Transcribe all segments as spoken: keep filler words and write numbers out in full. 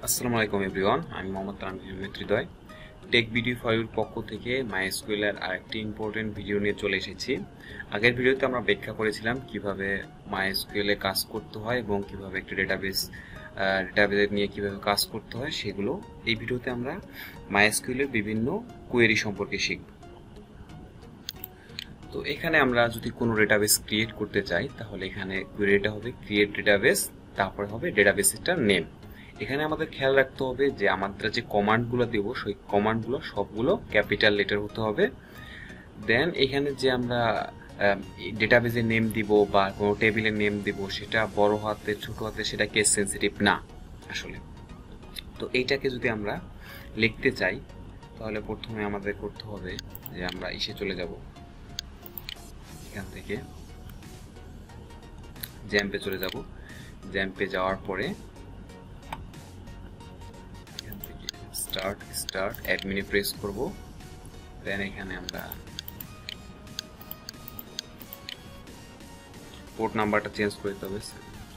আসসালামু আলাইকুম এভরিওয়ান, আমি মোহাম্মদ তানভীর হৃদয়। টেক ভিডিও ফাইলের পক্ষ থেকে মাইএসকিউএল এর আরেকটি ইম্পর্টেন্ট ভিডিও নিয়ে চলে এসেছি। আগের ভিডিওতে আমরা ব্যাখ্যা করেছিলাম কিভাবে মাইএসকিউএল এ কাজ করতে হয় এবং কিভাবে একটা ডেটাবেস ডেটাবেস নিয়ে কিভাবে কাজ করতে হয় সেগুলো। এই ভিডিওতে আমরা মাইএসকিউএল এর বিভিন্ন কোয়েরি সম্পর্কে শিখব। তো এখানে আমরা যদি কোনো ডেটাবেস ক্রিয়েট করতে চাই তাহলে এখানে কোয়েরিটা হবে ক্রিয়েট ডেটাবেস, তারপরে হবে ডেটাবেসটার নেম। এখানে আমাদের খেয়াল রাখতে হবে যে আমাদের যে কমান্ডগুলো দেব সেই কমান্ডগুলো সবগুলো ক্যাপিটাল লেটার হতে হবে। দেন এখানে যে আমরা ডেটাবেসের নেম দিব বা কোনো টেবিলের নেম দিব সেটা বড় হাতে ছোট হাতে সেটা কেস সেন্সিটিভ না আসলে। তো এইটাকে যদি আমরা লিখতে চাই তাহলে প্রথমে আমাদের করতে হবে যে আমরা এসে চলে যাব, এখান থেকে জ্যাম্পে চলে যাব। জ্যাম্পে যাওয়ার পরে স্টার্ট স্টার্ট অ্যাডমিনে প্রেস করব। দেন এখানে আমরা পোর্ট নাম্বারটা চেঞ্জ করে দিতে হবে।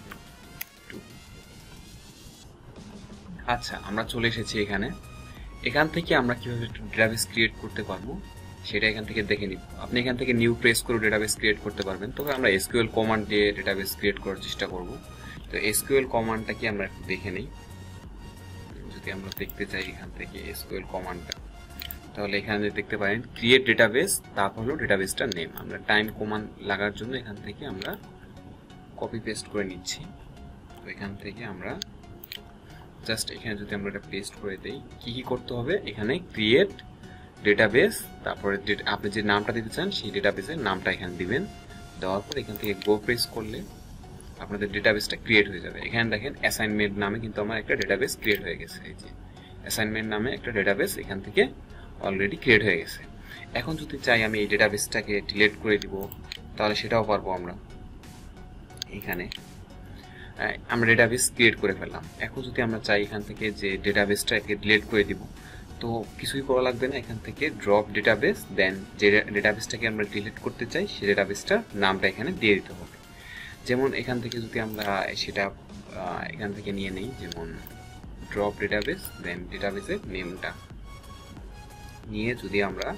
আচ্ছা, আমরা চলে এসেছি এখানে। এখান থেকে আমরা কিভাবে ডেটাবেস ক্রিয়েট করতে পারবো সেটা এখান থেকে দেখে নিব। আপনি এখান থেকে নিউ প্রেস করে ডেটাবেস ক্রিয়েট করতে পারবেন, তবে আমরা এসকিউএল কমান্ড দিয়ে ডেটাবেস ক্রিয়েট করার চেষ্টা করব। তো এসকিউএল কমান্ডটা কি আমরা একটু দেখে নিই। যদি আমরা দেখতে চাই এখান থেকে এসকিউএল কমান্ডটা, তাহলে এখানে দেখতে পারেন ক্রিয়েট ডেটাবেস, তারপর হলো ডেটাবেসটার নেম। আমরা টাইম কমান্ড লাগার জন্য এখান থেকে আমরা কপি পেস্ট করে নিচ্ছি। তো এখান থেকে আমরা জাস্ট এখানে যদি আমরা এটা পেস্ট করে দেই, কি কি করতে হবে এখানে ক্রিয়েট ডেটাবেস, তারপরে আপনি যে নামটা দিতে চান সেই ডেটাবেসের নামটা এখানে দিবেন। দেওয়ার পর এখান থেকে গো প্রেস করলে আপনাদের ডেটাবেসটা ক্রিয়েট হয়ে যাবে। এখানে দেখেন অ্যাসাইনমেন্ট নামে কিন্তু আমার একটা ডেটাবেস ক্রিয়েট হয়ে গেছে। এই যে অ্যাসাইনমেন্ট নামে একটা ডেটাবেস এখান থেকে অলরেডি ক্রিয়েট হয়ে গেছে। এখন যদি চাই আমি এই ডেটাবেসটাকে ডিলিট করে দিব তাহলে সেটাও পারবো আমরা। এখানে আমরা ডেটাবেস ক্রিয়েট করে ফেললাম। এখন যদি আমরা চাই এখান থেকে যে ডেটাবেসটাকে ডিলিট করে দিব, তো কিছুই করা লাগবে না। এখান থেকে ড্রপ ডেটাবেস, দেন যে ডেটাবেসটাকে আমরা ডিলিট করতে চাই সেই ডেটাবেসটার নামটা এখানে দিয়ে দিতে হবে। যেমন এখান থেকে যদি আমরা সেটা এখান থেকে নিয়ে নেই, যেমন ড্রপ ডেটাবেস, দেন ডেটাবেসের নেমটা নিয়ে যদি আমরা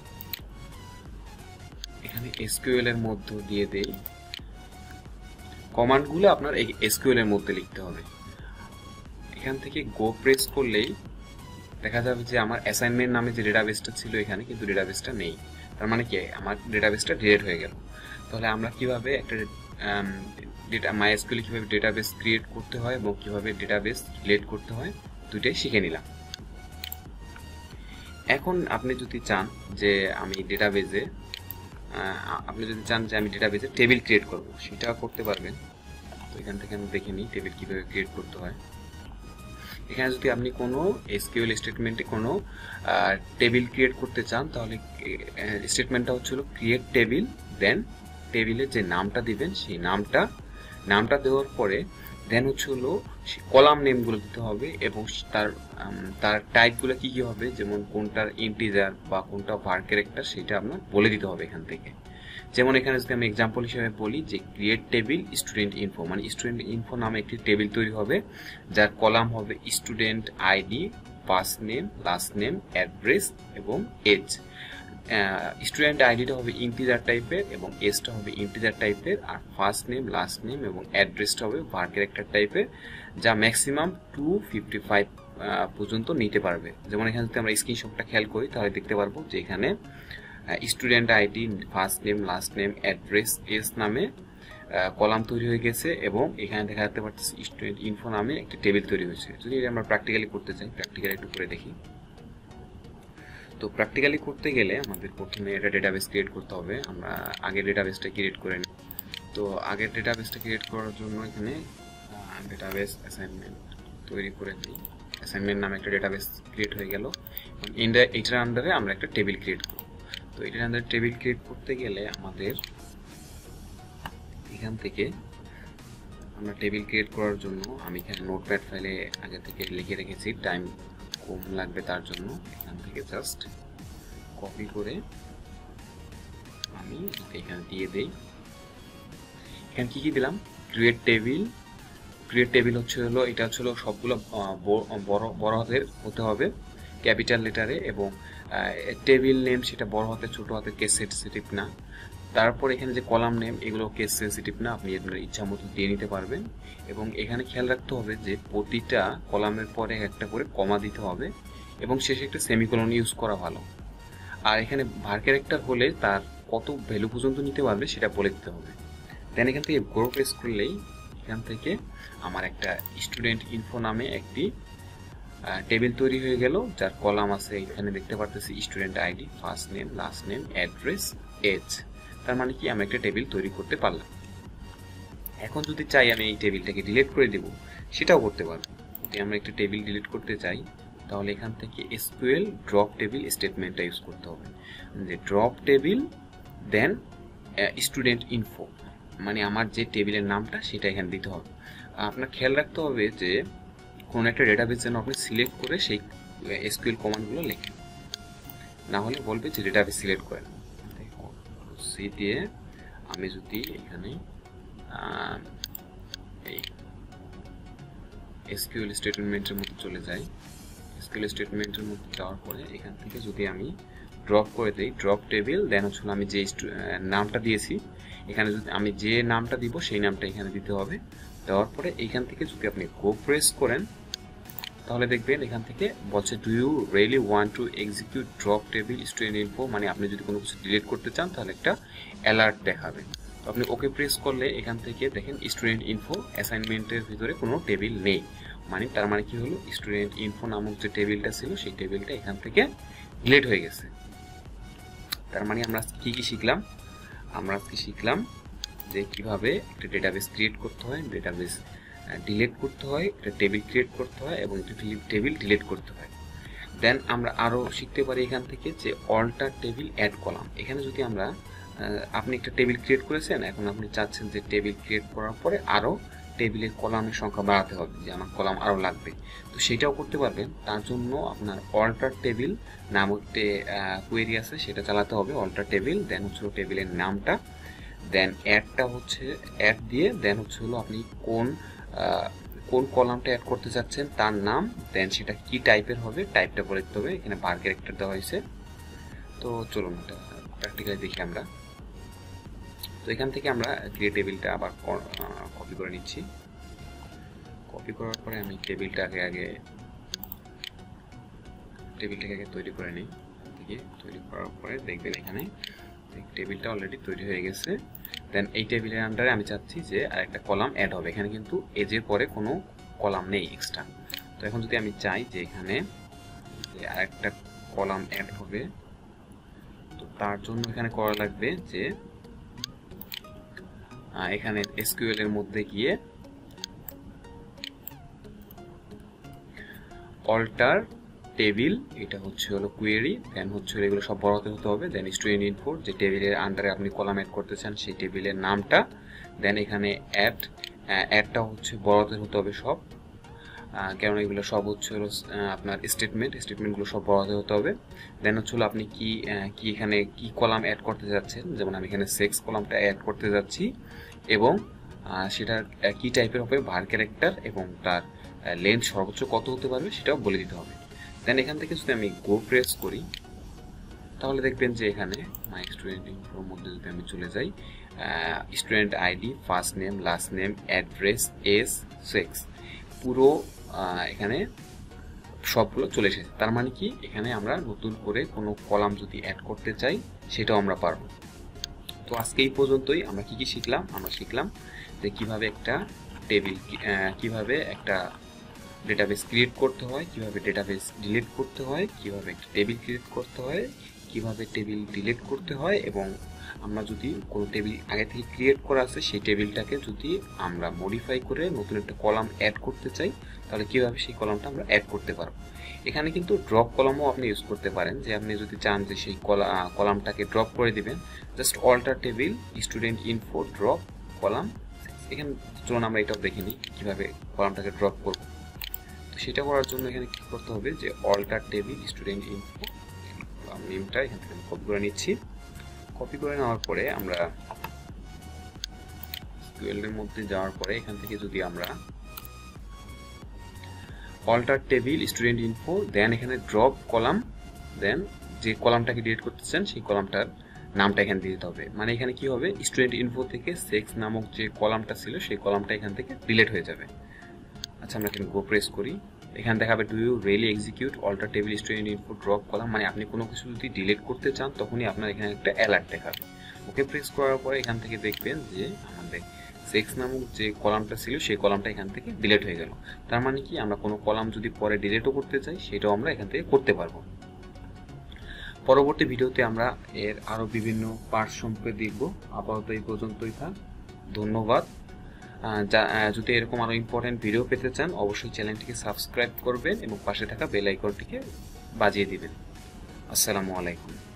এখানে এসকিউএল এর মধ্যে দিয়ে দেই, কমান্ডগুলো আপনার এই এসকিউএল এর মধ্যে লিখতে হবে। এখান থেকে গো প্রেস করলেই দেখা যাবে যে আমার অ্যাসাইনমেন্ট নামে যে ডেটাবেসটা ছিল এখানে কিন্তু ডেটাবেসটা নেই। তার মানে কি আমার ডেটাবেসটা ডিলিট হয়ে গেল। তাহলে আমরা কিভাবে একটা ডেটা মাইএসকিউএল কিভাবে ডেটাবেস ক্রিয়েট করতে হয় এবং কিভাবে ডেটাবেস ডিলিট করতে হয় দুইটাই শিখে নিলাম। এখন আপনি যদি চান যে আমি ডেটাবেসে আপনি যদি চান যে আমি ডেটাবেসে টেবিল ক্রিয়েট করব, সেটা করতে পারবেন। তো এখান থেকে আমি দেখে নিই টেবিল কিভাবে ক্রিয়েট করতে হয়। এখানে যদি আপনি কোনো এসকিউএল স্টেটমেন্টে কোনো টেবিল ক্রিয়েট করতে চান তাহলে স্টেটমেন্টটা হচ্ছিল ক্রিয়েট টেবিল, দেন টেবিলের যে নামটা দিবেন সেই নামটা নামটা দেওয়ার পরে দেন হচ্ছে হলো কলাম নেমগুলো দিতে হবে এবং তার তার টাইপগুলো কি কি হবে, যেমন কোনটার ইন্টিজার বা কোনটা ভার ক্যারেক্টার সেটা আপনার বলে দিতে হবে এখান থেকে। যেমন এখানে যদি আমি এক্সাম্পল হিসেবে বলি যে ক্রিয়েট টেবিল স্টুডেন্ট ইনফো, মানে স্টুডেন্ট ইনফো নামে একটি টেবিল তৈরি হবে যার কলাম হবে student ID, first name, last name, address এবং এজ। স্টুডেন্ট আইডিটা হবে ইন্টিজার টাইপের এবং এজটা হবে ইন্টিজার টাইপের, আর ফার্স্ট নেম, লাস্ট নেম এবং অ্যাড্রেসটা হবে ভার ক্যারেক্টার টাইপের, যা ম্যাক্সিমাম টু ফিফটি ফাইভ পর্যন্ত নিতে পারবে। যেমন এখানে যদি আমরা স্ক্রিনশটটা খেয়াল করি তাহলে দেখতে পারবো যে এখানে student ID, first name, last name, address, age নামে কলাম তৈরি হয়ে গেছে এবং এখানে দেখা যেতে পারছে স্টুডেন্ট ইনফো নামে একটি টেবিল তৈরি হয়েছে। যদি আমরা প্র্যাকটিক্যালি করতে চাই, প্র্যাকটিক্যালি একটু করে দেখি। তো প্র্যাকটিক্যালি করতে গেলে আমাদের প্রথমে একটা ডেটাবেস ক্রিয়েট করতে হবে। আমরা আগের ডেটাবেসটা ক্রিয়েট করে নিই। তো আগের ডেটাবেসটা ক্রিয়েট করার জন্য এখানে ডেটাবেস অ্যাসাইনমেন্ট তৈরি করে দিই। অ্যাসাইনমেন্ট নামে একটা ডেটাবেস ক্রিয়েট হয়ে গেল। এটার আন্ডারে আমরা একটা টেবিল ক্রিয়েট করব। তো এটার আন্ডারে টেবিল ক্রিয়েট করতে গেলে আমাদের এখান থেকে আমরা টেবিল ক্রিয়েট করার জন্য আমি এখানে নোটপ্যাড ফাইলে আগে থেকে লিখে রেখেছি, টাইম কম লাগবে তার জন্য। এখান থেকে জাস্ট কপি করে আমি এখানে দিয়ে দেই। এখানে কি কি দিলাম, ক্রিয়েট টেবিল, ক্রিয়েট টেবিল হচ্ছে হলো এটা হচ্ছে হলো সবগুলো বড় বড় হাতের হতে হবে, ক্যাপিটাল লেটারে, এবং টেবিল নেম সেটা বড় হাতে ছোট হাতে কেস সেন্সিটিভ না। তারপর এখানে যে কলাম নেম এগুলো কেস সেন্সিটিভ না, আপনি আপনার ইচ্ছা মতো দিয়ে নিতে পারবেন। এবং এখানে খেয়াল রাখতে হবে যে প্রতিটা কলামের পরে একটা করে কমা দিতে হবে এবং শেষে একটা সেমিকোলন ইউজ করা ভালো। আর এখানে ভার ক্যারেক্টার হলে তার কত ভ্যালু পর্যন্ত নিতে পারবে সেটা বলে দিতে হবে। দেন এখান থেকে গ্রো প্রেস করলেই এখান থেকে আমার একটা স্টুডেন্ট ইনফো নামে একটি টেবিল তৈরি হয়ে গেল, যার কলাম আছে এখানে দেখতে পারতেছি student ID, first name, last name, address, age. তার মানে কি আমি একটা টেবিল তৈরি করতে পারলাম। এখন যদি চাই আমি এই টেবিলটাকে ডিলিট করে দেব, সেটাও করতে পারবো। যদি আমরা একটা টেবিল ডিলিট করতে চাই তাহলে এখান থেকে এসকিউএল ড্রপ টেবিল স্টেটমেন্টটা ইউজ করতে হবে, যে drop table then student info, মানে আমার যে টেবিলের নামটা সেটা এখানে দিতে হবে। আপনার খেয়াল রাখতে হবে যে কোন একটা ডেটাবেস যেন আপনি সিলেক্ট করে সেই এসকিউএল কমান্ডগুলো লেখেন, না হলে বলবে যে ডেটাবেস সিলেক্ট করেন। সি দিয়ে আমি যদি এখানে এই এসকিউএল স্টেটমেন্টের মধ্যে চলে যাই, এসকিউএল স্টেটমেন্টের মধ্যে যাওয়ার পরে এখান থেকে যদি আমি ড্রপ করে দেই ড্রপ টেবিল, দেন হচ্ছে আমি যে নামটা দিয়েছি এখানে যদি আমি যে নামটা দিব সেই নামটা এখানে দিতে হবে। দেওয়ার পরে এইখান থেকে যদি আপনি গো প্রেস করেন তাহলে দেখবেন এখান থেকে বলছে do you really want to execute drop table student info, মানে আপনি যদি কোনো কিছু ডিলিট করতে চান তাহলে একটা অ্যালার্ট দেখাবে। তো আপনি ওকে প্রেস করলে এখান থেকে দেখেন স্টুডেন্ট ইনফো অ্যাসাইনমেন্টের ভিতরে কোনো টেবিল নেই, মানে তার মানে কি হলো স্টুডেন্ট ইনফো নামক যে টেবিলটা ছিল সেই টেবিলটা এখান থেকে ডিলিট হয়ে গেছে। তার মানে আমরা কি কি শিখলাম? আমরা আজকে শিখলাম যে কিভাবে একটা ডেটাবেস ক্রিয়েট করতে হয়, ডেটাবেস ডিলিট করতে হয়, একটা টেবিল ক্রিয়েট করতে হয় এবং একটা টেবিল ডিলিট করতে হয়। দেন আমরা আরও শিখতে পারি এখান থেকে যে অল্টার টেবিল অ্যাড কলাম। এখানে যদি আমরা আপনি একটা টেবিল ক্রিয়েট করেছেন, এখন আপনি চাচ্ছেন যে টেবিল ক্রিয়েট করার পরে আরও টেবিলের কলামের সংখ্যা বাড়াতে হবে, যে আমার কলাম আরও লাগবে, তো সেটাও করতে পারবেন। তার জন্য আপনার অল্টার টেবিল নামক যে কোয়েরি আছে সেটা চালাতে হবে, অল্টার টেবিল, দেন হচ্ছে টেবিলের নামটা, দেন অ্যাডটা হচ্ছে অ্যাড দিয়ে, দেন হচ্ছে হলো আপনি কোন কোন কলামটা অ্যাড করতে চাচ্ছেন তার নাম, দেন সেটা কি টাইপের হবে টাইপটা বলে দিতে হবে। এখানে বার ক্যারেক্টার দেওয়া হয়েছে, তো চলুন এটা প্র্যাকটিক্যালি দেখি আমরা। তো এখান থেকে আমরা ক্রিয়েট টেবিলটা আবার কপি করে নিচ্ছি। কপি করার পরে আমি টেবিলটাকে আগে টেবিলটাকে আগে তৈরি করে নিই। থেকে তৈরি করার পরে দেখবেন এখানে টেবিলটা অলরেডি তৈরি হয়ে গেছে। দেন এই টেবিলের আন্ডারে আমি চাচ্ছি যে আরেকটা কলাম অ্যাড হবে, এখানে কিন্তু এজের পরে কোনো কলাম নেই এক্সট্রা। তো এখন যদি আমি চাই যে এখানে আরেকটা কলাম অ্যাড হবে, তো তার জন্য এখানে করা লাগবে যে এখানে এসকিউএল এর মধ্যে গিয়ে অল্টার টেবিল, এটা হচ্ছে হলো কোয়েরি, দেন হচ্ছে এগুলো সব বড় হতে হবে, দেন স্টুডেন্ট ইনফো যে টেবিলের আন্ডারে আপনি কলাম অ্যাড করতে চান সেই টেবিলের নামটা, দেন এখানে অ্যাড, অ্যাডটা হচ্ছে বড় হতে হবে সব, কারণ এগুলো সব হচ্ছে হলো আপনার স্টেটমেন্ট, স্টেটমেন্টগুলো সব বড় হতে হবে। দেন হচ্ছে হলো আপনি কি কি এখানে কি কলাম অ্যাড করতে যাচ্ছেন, যেমন আমি এখানে সেক্স কলামটা অ্যাড করতে যাচ্ছি এবং সেটার কি টাইপের হবে ভার ক্যারেক্টার এবং তার লেন্থ সর্বোচ্চ কত হতে পারবে সেটাও বলে দিতে হবে। দেন এখান থেকে যদি আমি গো প্রেস করি তাহলে দেখবেন যে এখানে মাই স্টুডেন্ট ইনফোর মধ্যে যদি আমি চলে যাই, student ID, first name, last name, address, age, sex, পুরো এখানে সবগুলো চলে এসেছে। তার মানে কি এখানে আমরা নতুন করে কোনো কলাম যদি অ্যাড করতে চাই সেটাও আমরা পারবো। তো আজকে এই পর্যন্তই। আমরা কি কি শিখলাম? আমরা শিখলাম যে কিভাবে একটা টেবিল, কিভাবে একটা ডেটাবেস ক্রিয়েট করতে হয়, কিভাবে ডেটাবেস ডিলিট করতে হয়, কিভাবে একটা টেবিল ক্রিয়েট করতে হয়, কিভাবে টেবিল ডিলিট করতে হয়, এবং আমরা যদি কোনো টেবিল আগে থেকে ক্রিয়েট করা আছে সেই টেবিলটাকে যদি আমরা মডিফাই করে নতুন একটা কলাম অ্যাড করতে চাই তাহলে কিভাবে সেই কলামটা আমরা অ্যাড করতে পারবো। এখানে কিন্তু ড্রপ কলামও আপনি ইউজ করতে পারেন, যে আপনি যদি চান যে সেই কলামটাকে ড্রপ করে দিবেন, just alter table student info drop column. এখানে চলুন আমরা এটাও দেখে নিই কীভাবে কলামটাকে ড্রপ করবো। তো সেটা করার জন্য এখানে কী করতে হবে যে অল্টার টেবিল স্টুডেন্ট ইনফো নেমটা এখান থেকে কপি করে নিচ্ছি। কপি করে নেওয়ার পরে আমরা এসকিউএল এর মধ্যে যাওয়ার পরে এখান থেকে যদি আমরা alter table student info, then এখানে ড্রপ কলাম, দেন যে কলামটাকে ডিলিট করতে চান সেই কলামটার নামটা এখানে দিয়ে দিতে হবে। মানে এখানে কি হবে, স্টুডেন্ট ইনফো থেকে সেক্স নামক যে কলামটা ছিল সেই কলামটা এখান থেকে ডিলিট হয়ে যাবে। আচ্ছা আমরা এখানে গো প্রেস করি, এখানে দেখাবে do you really execute alter table student info drop column, মানে আপনি কোনো কিছু যদি ডিলিট করতে চান তখনই আপনার এখানে একটা অ্যালার্ট দেখাবে। ওকে প্রেস করার পরে এখান থেকে দেখবেন যে আমাদের সেক্স নামক যে কলামটা ছিল সেই কলামটা এখান থেকে ডিলিট হয়ে গেল। তার মানে কি, আমরা কোনো কলাম যদি পরে ডিলিটও করতে চাই সেটাও আমরা এখান থেকে করতে পারবো। পরবর্তী ভিডিওতে আমরা এর আরো বিভিন্ন পার্ট সম্পর্কে দেখব। আপাতত এই পর্যন্তই থাক, ধন্যবাদ। যদি এরকম আরো ইম্পর্টেন্ট ভিডিও পেতে চান অবশ্যই চ্যানেলটিকে সাবস্ক্রাইব করবেন এবং পাশে থাকা বেল আইকনটিকে বাজিয়ে দিবেন। আসসালামু আলাইকুম।